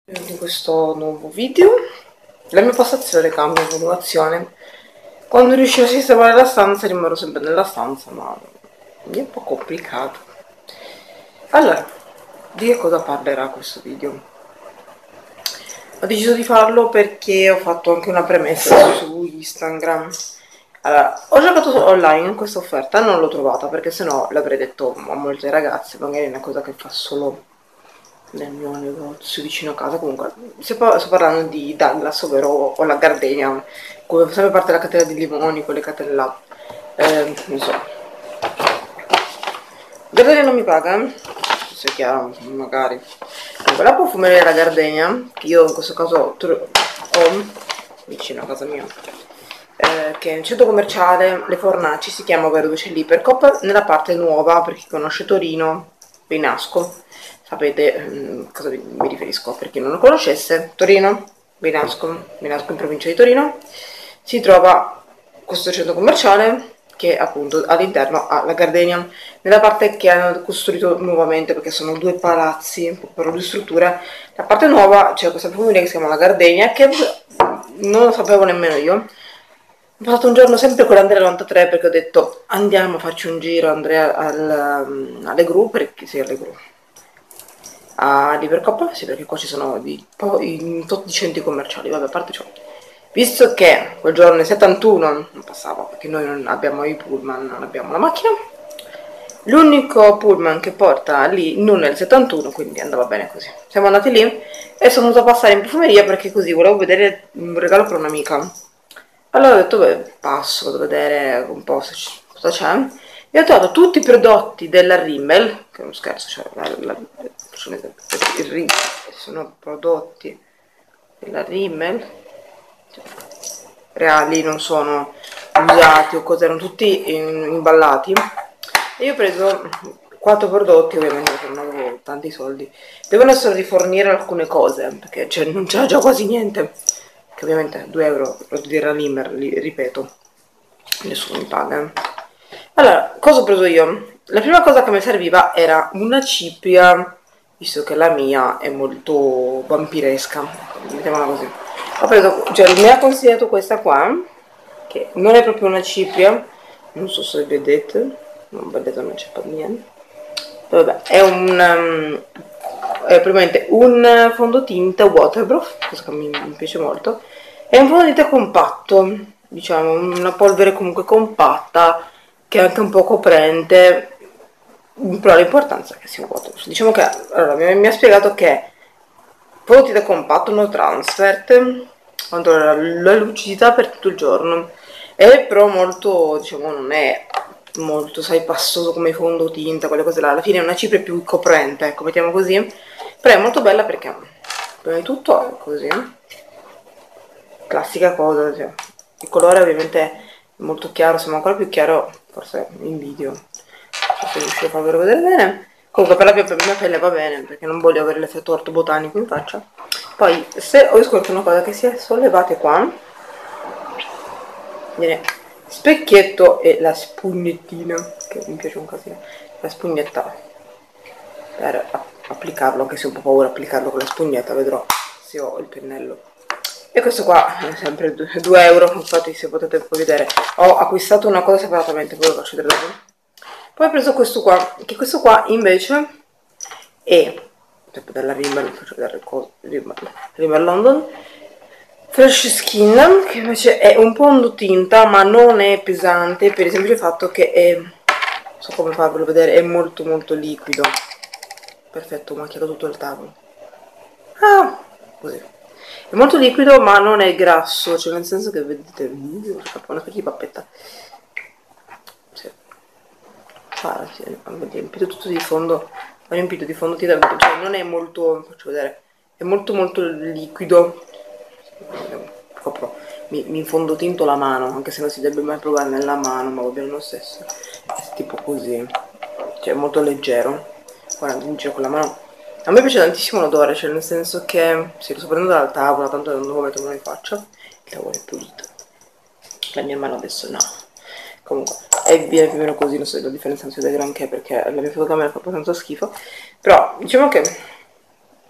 In questo nuovo video la mia postazione cambia in continuazione. Quando riuscirò a sistemare la stanza rimarrò sempre nella stanza, ma è un po' complicato. Allora, di che cosa parlerà questo video? Ho deciso di farlo perché ho fatto anche una premessa su Instagram. Allora, ho giocato online in questa offerta, non l'ho trovata perché sennò l'avrei detto a molte ragazze, magari è una cosa che fa solo nel mio negozio vicino a casa. Comunque sto parlando di Douglas, ovvero ho la gardenia, come sempre parte della catena di limoni, quelle catene là, non so. Gardenia non mi paga, se è chiaro, magari. Comunque la profumeria della gardenia, che io in questo caso ho vicino a casa mia, che è un centro commerciale Le Fornaci, si chiama, ovvero dove c'è l'Ipercop, nella parte nuova, per chi conosce Torino, Benasco. Sapete cosa mi riferisco, per chi non lo conoscesse. Torino, Benasco in provincia di Torino, si trova questo centro commerciale che appunto all'interno ha la Gardenia, nella parte che hanno costruito nuovamente, perché sono due palazzi per due strutture. La parte nuova c'è questa profumeria che si chiama la Gardenia, che non lo sapevo nemmeno io. Ho passato un giorno sempre con l'Andrea 93 perché ho detto andiamo a farci un giro, Andrea, alle gru, perché sì, alle gru, a Livercop, sì, perché qua ci sono i tot di centri commerciali, vabbè, a parte ciò. Visto che quel giorno il 71 non passava, perché noi non abbiamo i pullman, non abbiamo la macchina, l'unico pullman che porta lì non è il 71, quindi andava bene così. Siamo andati lì e sono venuta a passare in profumeria perché così volevo vedere un regalo per un'amica. Allora ho detto, beh, passo, vado a vedere un po' cosa c'è. E ho trovato tutti i prodotti della Rimmel, che è uno scherzo, cioè faccio un esempio, sono prodotti della Rimmel, cioè, reali, non sono usati o cose, erano tutti imballati. E io ho preso 4 prodotti, ovviamente perché non avevo tanti soldi. Devono essere rifornire alcune cose, perché non c'era già quasi niente. Che ovviamente 2 euro prodotti della Rimmel, ripeto, nessuno mi paga. Allora, cosa ho preso io? La prima cosa che mi serviva era una cipria, visto che la mia è molto vampiresca, mettiamola così. Ho preso, cioè mi ha consigliato questa qua, che non è proprio una cipria, non so se vedete, non vedete, non c'è per niente. Vabbè, è praticamente un fondotinta waterproof, cosa che mi piace molto. È un fondotinta compatto, diciamo, una polvere comunque compatta, che è anche un po' coprente, però l'importanza è che sia waterproof. Diciamo che, allora, mi ha spiegato che fondotinta compatto, no transfert, controlla la lucidità per tutto il giorno. È però molto, diciamo, non è molto, sai, pastoso come fondotinta, quelle cose là. Alla fine è una cipria più coprente, ecco, mettiamo così. Però è molto bella perché, prima di tutto, è così. Classica cosa, cioè. Il colore ovviamente è molto chiaro, sembra ancora più chiaro, forse in video. Non so se riuscirò a farvelo vedere bene. Comunque per la mia pelle va bene, perché non voglio avere l'effetto orto botanico in faccia. Poi, se ho scoperto una cosa che si è sollevate qua, viene specchietto e la spugnettina, che mi piace un casino, la spugnetta per applicarlo, anche se ho un po' paura di applicarlo con la spugnetta, vedrò se ho il pennello. E questo qua è sempre 2 euro, infatti se potete poi vedere, ho acquistato una cosa separatamente, poi lo faccio vedere dopo. Poi ho preso questo qua, che questo qua invece è, sempre della Rimmel, faccio vedere il coso, Rimmel London, Fresh Skin, che invece è un fondotinta ma non è pesante, per il semplice fatto che è, non so come farvelo vedere, è molto molto liquido. Perfetto, ho macchiato tutto il tavolo. Ah, così. È molto liquido ma non è grasso, cioè nel senso che vedete il video, una specie di pappetta. Sì. Ah, sì, ho riempito tutto di fondo, ho riempito di fondo tinta, cioè non è molto, faccio vedere, è molto molto liquido. Proprio mi infondotinto la mano, anche se non si deve mai provare nella mano, ma va bene lo stesso. È tipo così, cioè molto leggero. Guarda, in giro con la mano. A me piace tantissimo l'odore, cioè nel senso che sì, lo sto prendendo dalla tavola, tanto non devo metterlo in faccia. Il tavolo è pulito. La mia mano adesso no. Comunque, e viene più o meno così, non so la differenza non si vede granché perché la mia fotocamera fa abbastanza schifo. Però diciamo che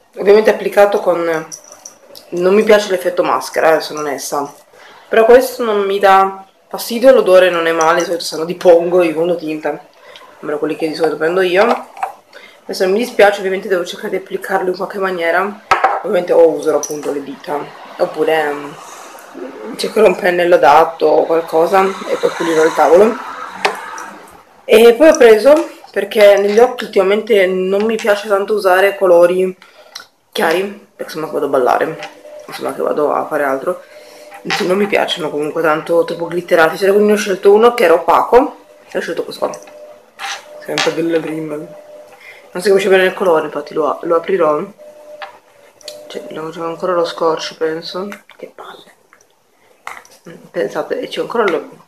ovviamente applicato con... non mi piace l'effetto maschera, sono onesta, però questo non mi dà fastidio, l'odore non è male, di solito sanno di pongo, di fondotinta, almeno quelli che di solito prendo io. Adesso non mi dispiace, ovviamente devo cercare di applicarlo in qualche maniera, ovviamente o userò appunto le dita, oppure cercherò un pennello adatto o qualcosa e poi pulirò il tavolo. E poi ho preso, perché negli occhi ultimamente non mi piace tanto usare colori chiari, perché sembra che vado a ballare, sembra che vado a fare altro, non mi piacciono comunque tanto troppo glitterati, cioè, quindi ne ho scelto uno che era opaco e ho scelto questo qua, sempre delle Rimmel. Non si capisce bene il colore, infatti lo aprirò, cioè c'è ancora lo scotch penso, che palle. Pensate, c'è ancora lo...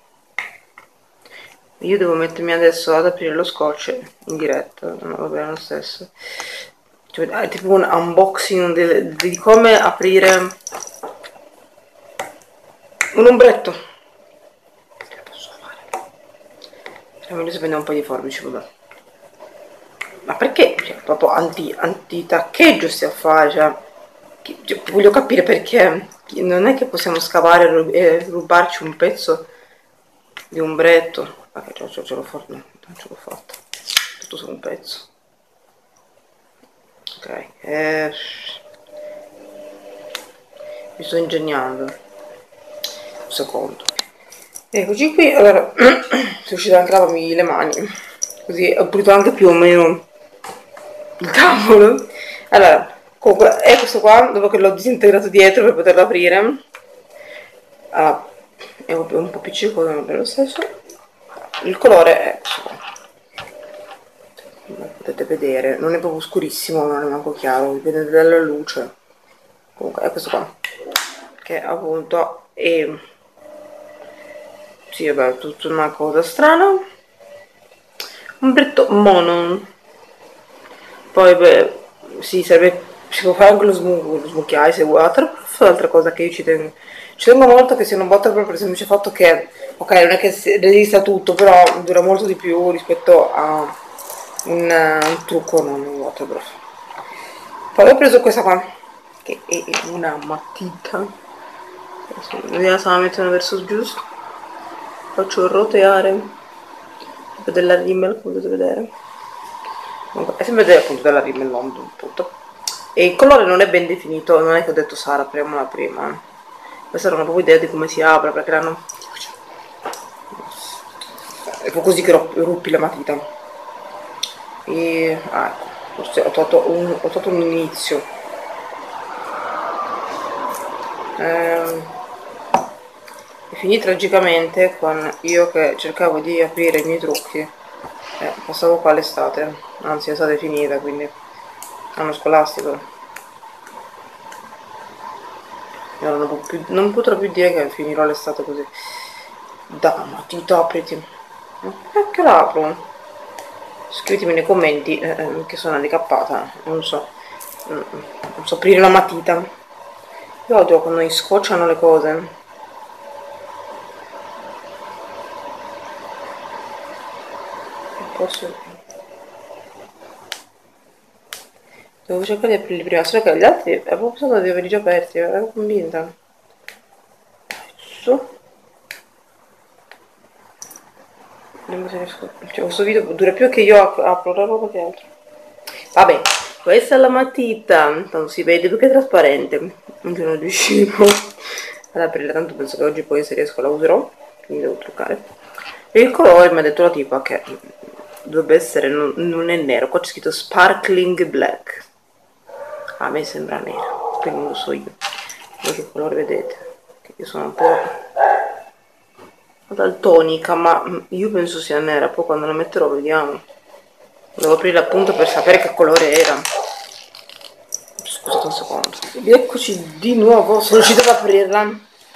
Io devo mettermi adesso ad aprire lo scotch in diretta, no, va bene lo stesso. Cioè, è tipo un unboxing di come aprire un ombretto. Che posso fare? È meglio se prendo un po' di forbici, vabbè. Ma perché? Cioè, proprio anti-taccheggio stiamo a fare, cioè, voglio capire perché non è che possiamo scavare e rubarci un pezzo di ombretto. Ma che ce l'ho fatto? No, non ce l'ho fatta. Tutto su un pezzo. Ok, mi sto ingegnando. Un secondo. Eccoci qui, allora, sono riuscita anche a lavarmi le mani, così ho pulito anche più o meno il tavolo. Allora, comunque, è questo qua, dopo che l'ho disintegrato dietro per poterlo aprire. Allora, è un po' appiccicoso, ma è lo stesso. Il colore è questo qua. Come potete vedere, non è proprio scurissimo, non è manco chiaro, dipende dalla luce. Comunque è questo qua, che appunto è... Sì, vabbè, tutta una cosa strana. Ombretto mono. Poi, beh, sì, serve... Si può fare anche lo smucchiare se vuoi. Altra cosa che io ci tengo. Ci tengo molto che sia un waterproof per il semplice fatto che, ok, non è che resista tutto, però dura molto di più rispetto a un trucco non un waterproof. Poi ho preso questa qua, che è una matita. Vediamo se la mettono verso giusto. Faccio roteare della Rimmel, come potete vedere. Comunque, è sempre appunto della Rimmel London, appunto. E il colore non è ben definito, non è che ho detto Sara, apriamola prima. Questa era una propria idea di come si apre, perché l'hanno... È proprio così che ruppi la matita. E... ah, ecco, forse ho tolto un inizio. E finì tragicamente con io che cercavo di aprire i miei trucchi. Passavo qua l'estate, anzi l'estate è finita, quindi anno scolastico. Io non potrò più dire che finirò l'estate così. Dai, matita, apriti. Che la apro? Scrivetemi nei commenti che sono handicappata, non so. Non so aprire la matita. Io odio quando mi scocciano le cose. Posso... Devo cercare di aprirli prima, solo che gli altri avevo pensato di averli già aperti, ero convinta. Adesso. Non se ne riesco. Cioè, questo video dura più che io apro la roba che altro. Vabbè, questa è la matita, non si vede perché è trasparente. Non ce ne riuscivo ad aprirla, tanto penso che oggi poi se riesco la userò, quindi devo truccare. E il colore mi ha detto la tipa che dovrebbe essere, non è nero, qua c'è scritto sparkling black. A me sembra nero, quindi non lo so io. Voi che colore vedete? Che io sono un po' daltonica, ma io penso sia nera, poi quando la metterò vediamo. Devo aprire appunto per sapere che colore era. Scusate un secondo. Ed eccoci di nuovo, sono riuscita ad aprirla.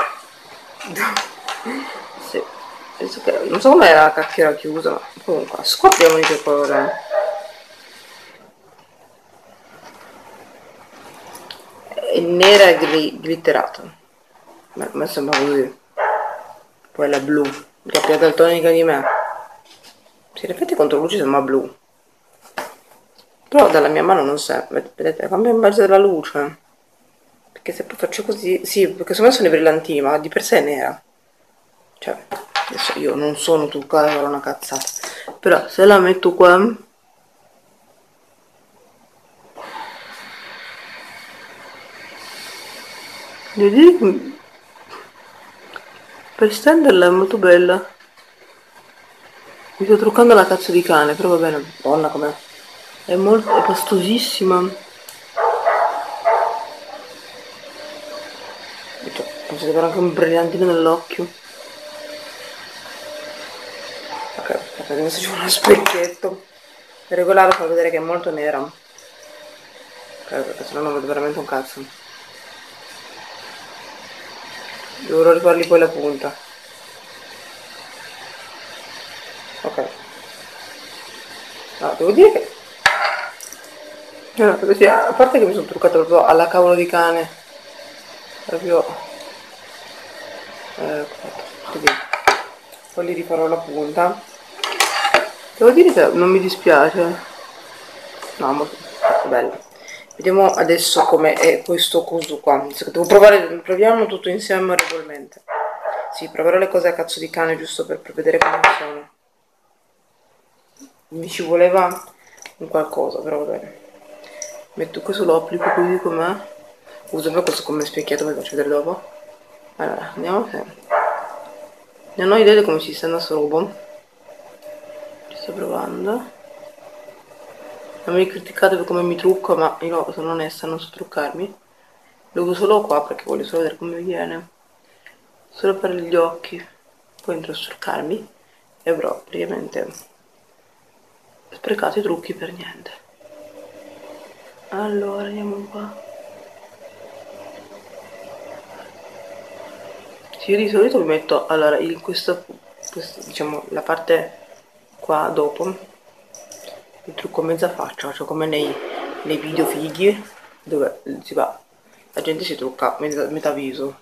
Sì, penso che... non so come la cacchio era chiusa, ma comunque scopriamo di che colore è. È nera e glitterata. A me sembra così. Poi la blu, che è più daltonica di me. Sì, in effetti contro luce sembra blu. Però dalla mia mano non serve, vedete, cambia in base alla luce. Perché se poi faccio così, sì, perché secondo me sono i brillantini, ma di per sé è nera. Cioè, adesso io non sono truccata, era una cazzata. Però se la metto qua, vedi, per stenderla è molto bella. Mi sto truccando la cazzo di cane, però va bene, buona com'è. È pastosissima. Cioè, posso avere anche un brillantino nell'occhio. Ok, aspetta, adesso c'è uno specchietto. Regolare fa vedere che è molto nera. Ok, perché sennò non vedo veramente un cazzo. Dovrò rifargli poi la punta. Ok. No, devo dire che... No, così, a parte che mi sono truccata proprio alla cavolo di cane. Proprio... così. Poi gli rifarò la punta. Devo dire che non mi dispiace. No, molto bello. Vediamo adesso come è questo coso qua. Devo provare, proviamo tutto insieme regolarmente. Sì, proverò le cose a cazzo di cane giusto per vedere come sono. Mi ci voleva un qualcosa, però va bene. Metto questo, lo applico così com'è. Uso proprio questo come specchietto, vi faccio vedere dopo. Allora, andiamo se... Non ho idea di come si stenda sto robo. Ci sto provando. Non mi criticate per come mi trucco, ma io sono onesta, non so truccarmi. Lo uso solo qua perché voglio solo vedere come viene. Solo per gli occhi. Poi entro a truccarmi. E avrò praticamente sprecato i trucchi per niente. Allora, andiamo qua. Sì, io di solito mi metto, allora, in diciamo, la parte qua dopo, il trucco mezza faccia, cioè come nei video fighi, dove si va, la gente si trucca metà viso.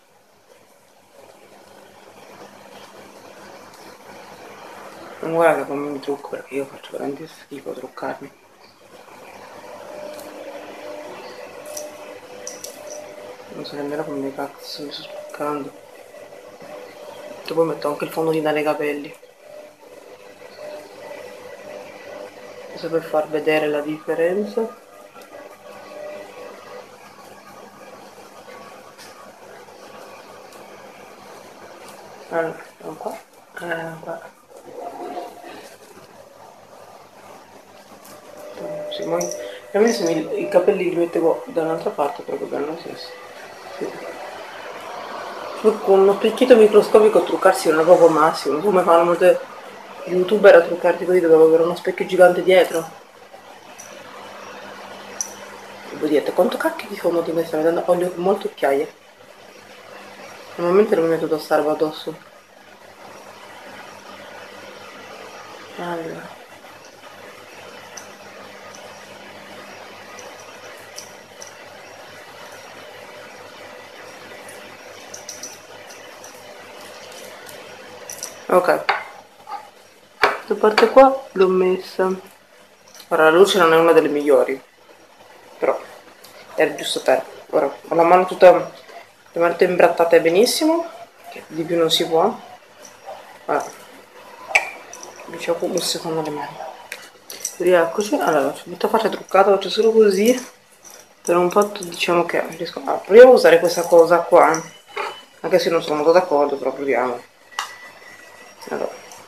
Non guarda come mi trucco perché io faccio veramente schifo a truccarmi. Non so nemmeno come cazzo mi sto truccando. E poi metto anche il fondolino nei capelli. Questo per far vedere la differenza. Allora, andiamo qua. Qua. Sì, ma a me se i capelli li mettevo da un'altra parte proprio per lo stesso. Sì. Con uno specchietto microscopico truccarsi non è proprio il massimo, come fanno molte youtuber a truccarti così dovevo avere uno specchio gigante dietro. E voi dite, quanto cacchio di fondo ti mi stai mettendo? Olio con molte occhiaie. Normalmente non mi metto da starvo addosso. Allora. Ok, questa parte qua l'ho messa. Ora la luce non è una delle migliori, però era giusto per. Ora ho la mano tutta veramente imbrattata benissimo, che di più non si può. Allora, diciamo un secondo le mani. Rieccoci, allora metto faccia truccata, faccio solo così, per un fatto diciamo che riesco. Proviamo a usare questa cosa qua, anche se non sono molto d'accordo, però proviamo. Allora,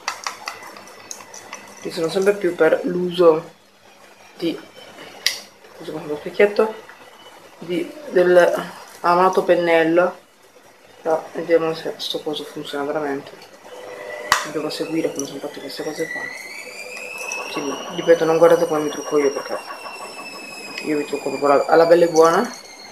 io sono sempre più per l'uso di, scusa lo specchietto, del amato pennello, però vediamo se sto coso funziona veramente. Dobbiamo seguire come sono fatte queste cose qua. Sì, ripeto, non guardate come mi trucco io perché io mi trucco proprio alla bella e buona.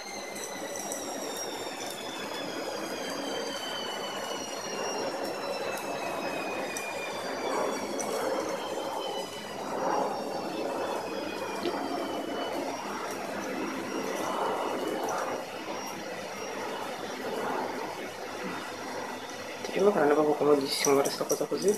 Ti dico che non è proprio comodissimo fare questa cosa così.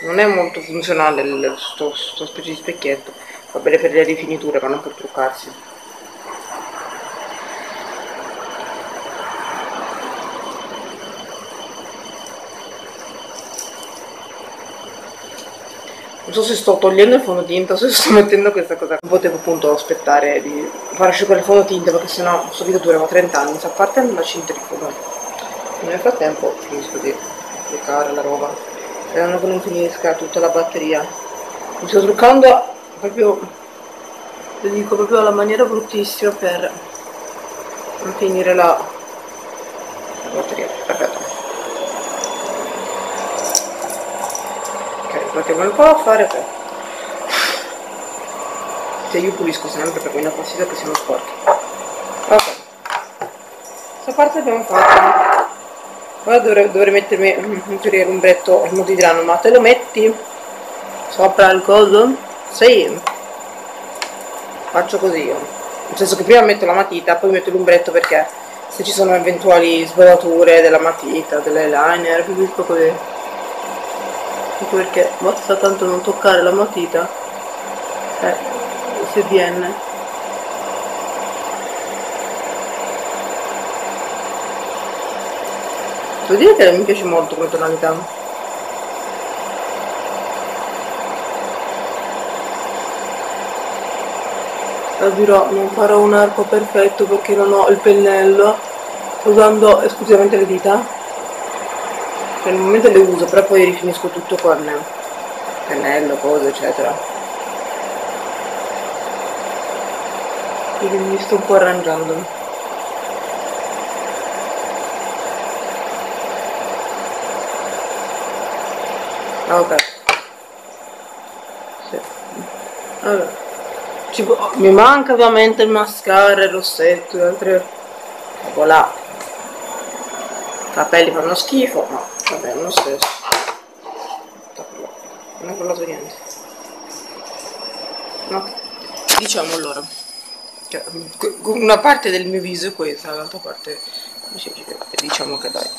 non è molto funzionale sto specie di specchietto, va bene per le rifiniture ma non per truccarsi. Non so se sto togliendo il fondotinta o se sto mettendo questa cosa. Non potevo appunto aspettare di far asciugare il fondotinta perché sennò questo video durava 30 anni, a parte la centrifuga. Nel frattempo finisco di applicare la roba, sperando che non finisca tutta la batteria. Mi sto truccando proprio, lo dico proprio alla maniera bruttissima per non finire la batteria. Perfetto. Ok, mettiamolo qua a fare per... Se io pulisco sempre perché mi dà fastidio che siano sporchi. Ok, questa parte l'abbiamo fatta. Ora dovrei mettermi in teoria l'ombretto, molti diranno ma te lo metti sopra il coso? Sì, faccio così io, nel senso che prima metto la matita poi metto l'ombretto perché se ci sono eventuali sbavature della matita, dell'eyeliner, capisco così, anche perché basta tanto non toccare la matita se viene. Devo dire che mi piace molto come tonalità. Lo dirò, non farò un arco perfetto perché non ho il pennello, sto usando esclusivamente le dita, che nel momento le uso, però poi rifinisco tutto con pennello, cose eccetera. Quindi mi sto un po' arrangiando. Ok. Sì. Allora. Mi manca ovviamente il mascara, il rossetto e altre... Voilà. I capelli fanno schifo, ma vabbè, lo stesso. Non ho parlato niente. No. Diciamo allora. Cioè, una parte del mio viso è questa, l'altra parte... Diciamo che dai.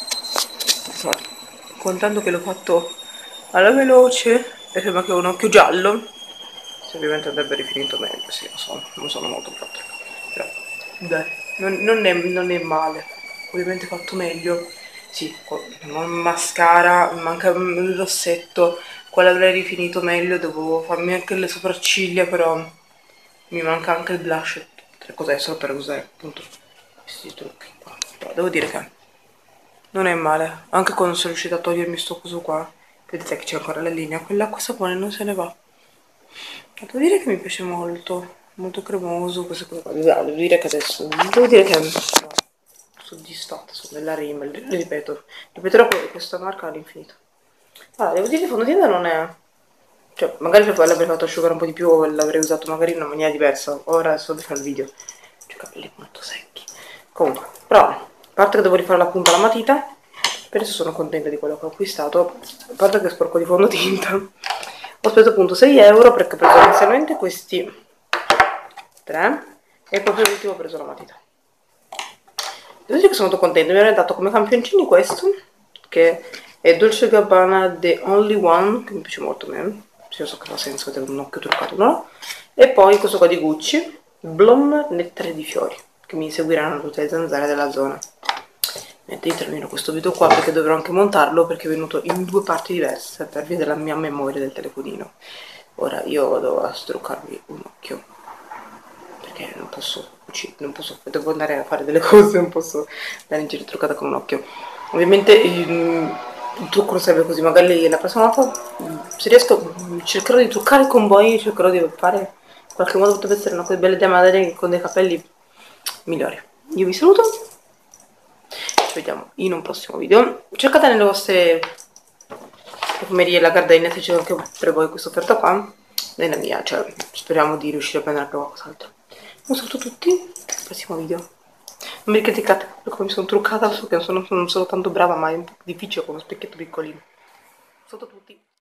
Contando che l'ho fatto alla veloce e sembra che ho un occhio giallo, se ovviamente andrebbe rifinito meglio, sì, lo so, non sono molto pronta, però dai, non è male, ovviamente fatto meglio, sì, con mascara, manca il rossetto, quello avrei rifinito meglio, devo farmi anche le sopracciglia, però mi manca anche il blush, cos'è, solo per usare appunto questi trucchi qua, però devo dire che non è male, anche quando sono riuscita a togliermi sto coso qua, vedete che c'è ancora la linea, quell'acqua sapone non se ne va. Devo dire che mi piace molto, molto cremoso queste cose qua. Devo dire che adesso, devo dire che sono soddisfatta, sono nella Rimmel, ripeterò questa marca all'infinito. Allora, devo dire che il fondotinta non è... Cioè, magari l'avrei fatto asciugare un po' di più o l'avrei usato magari in una maniera diversa. Ora adesso devo fare il video. Ho i capelli molto secchi. Comunque, però, a parte che devo rifare la punta alla matita, per adesso sono contenta di quello che ho acquistato. A parte che sporco di fondotinta. Ho speso appunto 6 euro perché ho preso inizialmente questi 3 e poi per ultimo ho preso la matita. Devo dire che sono molto contenta, mi hanno dato come campioncini questo, che è Dolce Gabbana The Only One, che mi piace molto a me, cioè, so che fa senso vedere un occhio truccato, no? E poi questo qua di Gucci, Blom Nettare di Fiori, che mi seguiranno tutte le zanzare della zona. Niente, io termino questo video qua perché dovrò anche montarlo perché è venuto in 2 parti diverse per via della mia memoria del telefonino. Ora io vado a struccarmi un occhio perché non posso, devo andare a fare delle cose, non posso andare in giro truccata con un occhio. Ovviamente il trucco non serve così, magari la prossima volta se riesco cercherò di truccare con voi, cercherò di fare in qualche modo potrebbe essere una cosa bella idea, magari con dei capelli migliori. Io vi saluto, ci vediamo in un prossimo video. Cercate nelle vostre profumerie la Gardenia se c'è anche per voi questa offerta qua. Nella mia, cioè speriamo di riuscire a prendere anche qualcos'altro. Un saluto a tutti, al prossimo video. Non mi criticate per come mi sono truccata, so che non sono tanto brava, ma è un po' difficile con uno specchietto piccolino. Un saluto a tutti.